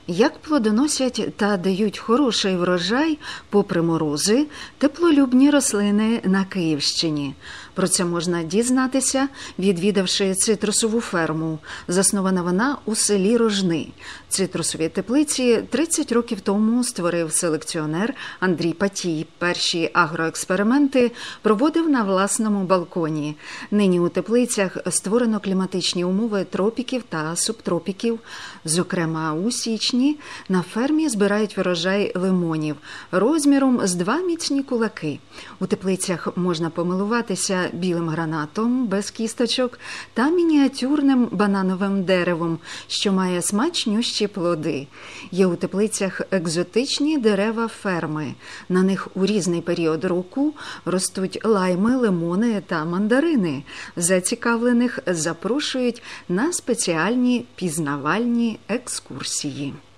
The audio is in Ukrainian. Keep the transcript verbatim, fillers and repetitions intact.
Як плодоносять та дають хороший врожай, попри морози, теплолюбні рослини на Київщині. Про це можна дізнатися, відвідавши цитрусову ферму. Заснована вона у селі Рожни. Цитрусові теплиці тридцять років тому створив селекціонер Андрій Патій. Перші агроексперименти проводив на власному балконі. Нині у теплицях створено кліматичні умови тропіків та субтропіків. Зокрема, у січні на фермі збирають врожай лимонів розміром з два міцні кулаки. У теплицях можна помилуватися білим гранатом без кісточок та мініатюрним банановим деревом, що має смачнющі плоди. Є у теплицях екзотичні дерева ферми. На них у різний період року ростуть лайми, лимони та мандарини. Зацікавлених запрошують на спеціальні пізнавальні екскурсії.